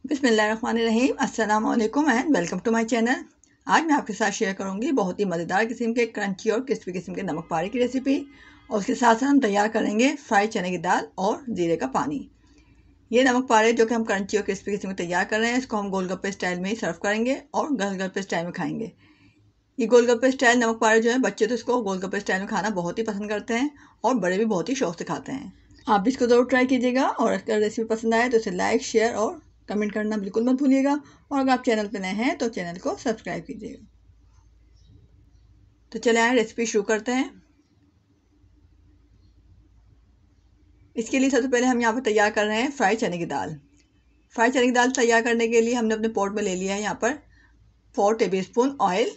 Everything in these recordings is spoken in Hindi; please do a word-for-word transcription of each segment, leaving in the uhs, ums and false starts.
बिस्मिल्लाहिर्रहमानिर्रहीम, अस्सलाम वालेकुम and welcome to my channel. आज मैं आपके साथ शेयर करूंगी बहुत ही मज़ेदार किस्म के क्रंची और क्रिस्पी किस्म के नमक पारे की रेसिपी। और उसके साथ साथ हम तैयार करेंगे फ्राई चने की दाल और जीरे का पानी। ये नमक पारे जो कि हम क्रंची और क्रिस्पी किस्म के तैयार कर रहे हैं, इसको हम गोलगप्पे स्टाइल में ही सर्व करेंगे और गोलगप्पे स्टाइल में खाएंगे। ये गोलगप्पे स्टाइल नमक पारे जो है, बच्चे तो इसको गोलगप्पे स्टाइल में खाना बहुत ही पसंद करते हैं और बड़े भी बहुत ही शौक से खाते हैं। आप भी इसको ज़रूर ट्राई कीजिएगा और अगर रेसिपी पसंद आए तो इसे लाइक, शेयर और कमेंट करना बिल्कुल मत भूलिएगा। और अगर आप चैनल पर नए हैं तो चैनल को सब्सक्राइब कीजिएगा। तो चले आए रेसिपी शुरू करते हैं। इसके लिए सबसे पहले हम यहाँ पर तैयार कर रहे हैं फ्राई चने की दाल। फ्राई चने की दाल तैयार करने के लिए हमने अपने पॉट में ले लिया है यहाँ पर four tablespoon oil.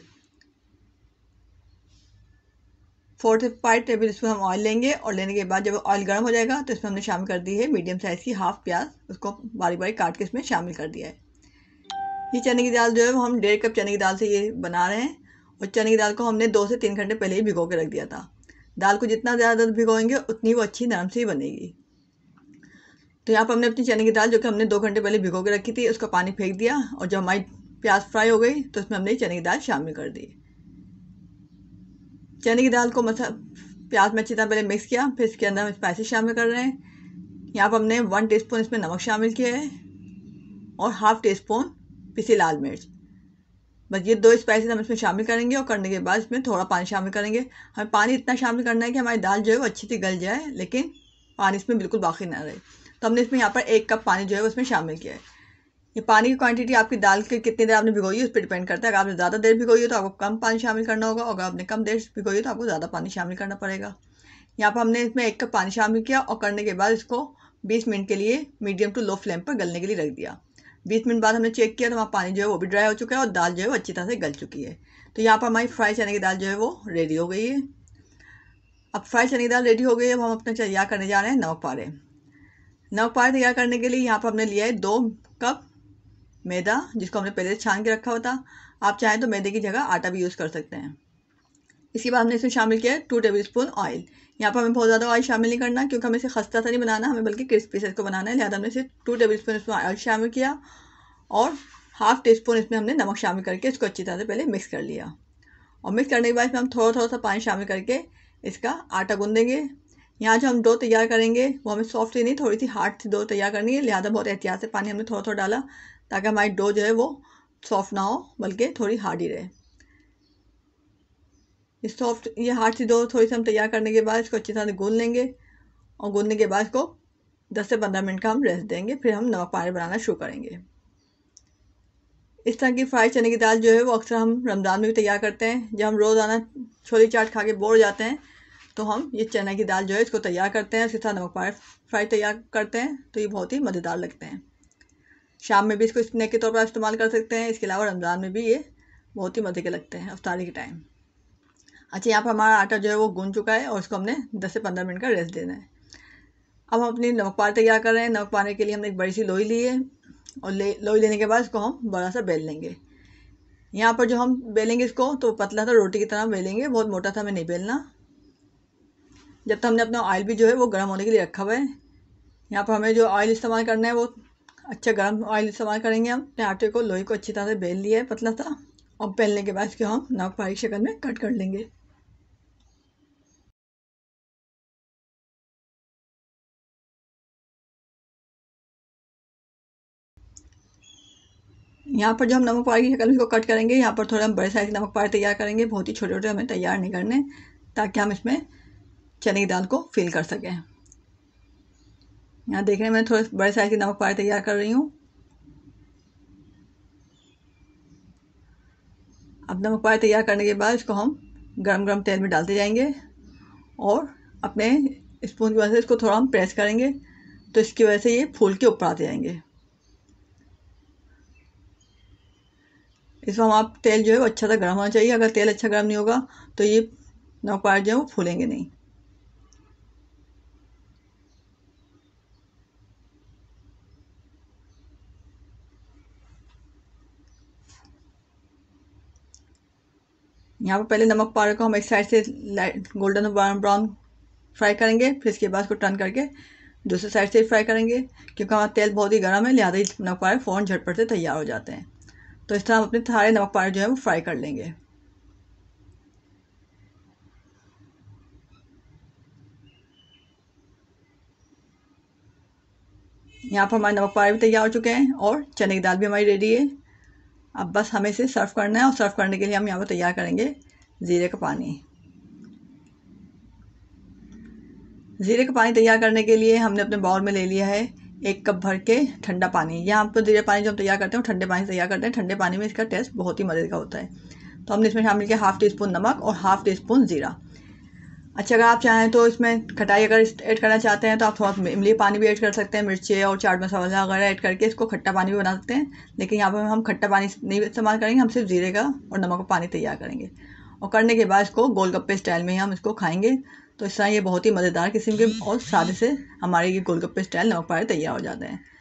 Four से फाइव टेबल स्पून हम ऑयल लेंगे और लेने के बाद जब ऑयल गर्म हो जाएगा तो इसमें हमने शामिल कर दी है मीडियम साइज़ की हाफ प्याज। उसको बारीक बारीक काट के इसमें शामिल कर दिया है। ये चने की दाल जो है वो हम डेढ़ कप चने की दाल से ये बना रहे हैं और चने की दाल को हमने दो से तीन घंटे पहले ही भिगो के रख दिया था। दाल को जितना ज़्यादा भिगोएंगे उतनी वो अच्छी नरम सी बनेगी। तो यहाँ पर हमने अपनी चने की दाल जो कि हमने दो घंटे पहले भिगो के रखी थी उसका पानी फेंक दिया और जब हमारी प्याज फ्राई हो गई तो उसमें हमने चने की दाल शामिल कर दी। चने की दाल को मसा प्याज में अच्छी तरह पहले मिक्स किया, फिर इसके अंदर हम स्पाइसेस शामिल कर रहे हैं। यहाँ पर हमने वन टीस्पून इसमें नमक शामिल किया है और हाफ टी स्पून पिसी लाल मिर्च। बस ये दो स्पाइसेस हम इसमें शामिल करेंगे और करने के बाद इसमें थोड़ा पानी शामिल करेंगे। हमें पानी इतना शामिल करना है कि हमारी दाल जो है वो अच्छी से गल जाए, लेकिन पानी इसमें बिल्कुल बाकी ना रहे। तो हमने इसमें यहाँ पर एक कप पानी जो है उसमें शामिल किया है। ये पानी की क्वांटिटी आपकी दाल के कितनी देर आपने भिगोई है उस पर डिपेंड करता है। अगर आपने ज़्यादा देर भिगोई है तो आपको कम पानी शामिल करना होगा और अगर आपने कम देर भिगोई है तो आपको ज़्यादा पानी शामिल करना पड़ेगा। यहाँ पर हमने इसमें एक कप पानी शामिल किया और करने के बाद इसको बीस मिनट के लिए मीडियम टू लो फ्लेम पर गलने के लिए रख दिया। बीस मिनट बाद हमने चेक किया तो वहाँ पानी जो है वो भी ड्राई हो चुका है और दाल जो है वो अच्छी तरह से गल चुकी है। तो यहाँ पर हमारी फ्राई चने की दाल जो है वो रेडी हो गई है। अब फ्राई चने की दाल रेडी हो गई है, अब हम अपना तैयार करने जा रहे हैं नमक पारे। नमक पारे तैयार करने के लिए यहाँ पर हमने लिया है दो कप मैदा, जिसको हमने पहले से छान के रखा हुआ था। आप चाहें तो मैदे की जगह आटा भी यूज़ कर सकते हैं। इसके बाद हमने इसमें शामिल किया है टू टेबल स्पून ऑयल। यहाँ पर हमें बहुत ज़्यादा ऑयल शामिल नहीं करना क्योंकि हमें इसे खस्ता सा नहीं बनाना, हमें बल्कि क्रिस्पी से इसको बनाना है। लिहाजा हमने इसे टू टेबल स्पून इसमें ऑयल शामिल किया और हाफ टी स्पून इसमें हमने नमक शामिल करके इसको अच्छी तरह से पहले मिक्स कर लिया। और मिक्स करने के बाद इसमें हम थोड़ा थोड़ा सा पानी शामिल करके इसका आटा गूँधेंगे। यहाँ जो हम डो तैयार करेंगे वो हमें सॉफ्ट ही नहीं, थोड़ी सी हार्ड सी डो तैयार करनी है। लिहाजा बहुत एहतियात से पानी हमने थोड़ा थोड़ा डाला ताकि हमारी डो जो है वो सॉफ्ट ना हो बल्कि थोड़ी हार्ड ही रहे। इस सॉफ्ट ये हार्ड सी डो थोड़ी सी हम तैयार करने के बाद इसको अच्छी तरह से गूँध लेंगे और गूँधने के बाद इसको दस से पंद्रह मिनट का हम रेस्ट देंगे, फिर हम नमक पारे बनाना शुरू करेंगे। इस तरह की फ्राई चने की दाल जो है वो अक्सर हम रमज़ान में भी तैयार करते हैं। जब हम रोज़ाना छोले चाट खा के बोर हो जाते हैं तो हम ये चने की दाल जो है इसको तैयार करते हैं, उसके साथ नमक पारे फ्राई तैयार करते हैं तो ये बहुत ही मज़ेदार लगते हैं। शाम में भी इसको स्नैक के तौर पर इस्तेमाल कर सकते हैं। इसके अलावा रमज़ान में भी ये बहुत ही मज़े के लगते हैं अफ्तारी के टाइम। अच्छा, यहाँ पर हमारा आटा जो है वो गूंज चुका है और इसको हमने दस से पंद्रह मिनट का रेस्ट देना है। अब हम अपनी नमक पारे तैयार कर रहे हैं। नमक पारे के लिए हमने एक बड़ी सी लोई ली है और ले लोई लेने के बाद इसको हम बड़ा सा बेल लेंगे। यहाँ पर जो हम बेलेंगे इसको तो पतला सा रोटी की तरह बेलेंगे, बहुत मोटा सा हमें नहीं बेलना। जब तक हमने अपना ऑयल भी जो है वो गर्म होने के लिए रखा हुआ है। यहाँ पर हमें जो ऑयल इस्तेमाल करना है वो अच्छा गर्म ऑयल इस्तेमाल करेंगे। हम अपने आटे को लोई को अच्छी तरह से बेल लिया है पतला सा और बेलने के बाद इसको हम नमक पारे की शक्ल में कट कर लेंगे। यहाँ पर जो हम नमक पारे की शक्ल में इसको कट करेंगे, यहाँ पर थोड़ा हम बड़े साइज़ के नमक पारे तैयार करेंगे। बहुत ही छोटे छोटे हमें तैयार नहीं करने, ताकि हम इसमें चने की दाल को फिल कर सकें। यहाँ देख रहे हैं मैं थोड़े बड़े साइज़ के नमक पारे तैयार कर रही हूँ। अब नमक पारे तैयार करने के बाद इसको हम गरम गरम तेल में डालते जाएंगे और अपने स्पून की वजह से इसको थोड़ा हम प्रेस करेंगे तो इसकी वजह से ये फूल के ऊपर आते जाएंगे। इसमें हम आप तेल जो है वो अच्छा सा गर्म होना चाहिए। अगर तेल अच्छा गर्म नहीं होगा तो ये नमक पारे जो है वो फूलेंगे नहीं। यहाँ पर पहले नमक पारे को हम एक साइड से लाइट गोल्डन ब्राउन फ्राई करेंगे, फिर इसके बाद इसको टर्न करके दूसरी साइड से फ्राई करेंगे, क्योंकि हमारा तेल बहुत ही गर्म है, लिहाजा नमक पारे फ़ौरन झटपट से तैयार हो जाते हैं। तो इस तरह हम अपने सारे नमक पारे जो है वो फ्राई कर लेंगे। यहाँ पर हमारे नमक पारे भी तैयार हो चुके हैं और चने की दाल भी हमारी रेडी है। अब बस हमें इसे सर्व करना है, और सर्व करने के लिए हम यहाँ पर तैयार करेंगे ज़ीरे का पानी। ज़ीरे का पानी तैयार करने के लिए हमने अपने बाउल में ले लिया है एक कप भर के ठंडा पानी। यहाँ पर ज़ीरे पानी जो हम तैयार करते हैं ठंडे पानी से तैयार करते हैं। ठंडे पानी में इसका टेस्ट बहुत ही मज़े का होता है। तो हमने इसमें शामिल किया हाफ़ टी स्पून नमक और हाफ़ टी स्पून ज़ीरा। अच्छा, अगर आप चाहें तो इसमें खटाई अगर ऐड करना चाहते हैं तो आप थोड़ा इमली पानी भी ऐड कर सकते हैं, मिर्ची और चाट मसाला वगैरह ऐड करके इसको खट्टा पानी भी बना सकते हैं। लेकिन यहाँ पर हम खट्टा पानी नहीं इस्तेमाल करेंगे, हम सिर्फ ज़ीरे का और नमक का पानी तैयार करेंगे। और करने के बाद इसको गोलगप्पे स्टाइल में ही हम इसको खाएंगे। तो इस तरह ये बहुत ही मज़ेदार किस्म के और सादे से हमारे ये गोलगप्पे स्टाइल नमक पारे तैयार हो जाते हैं।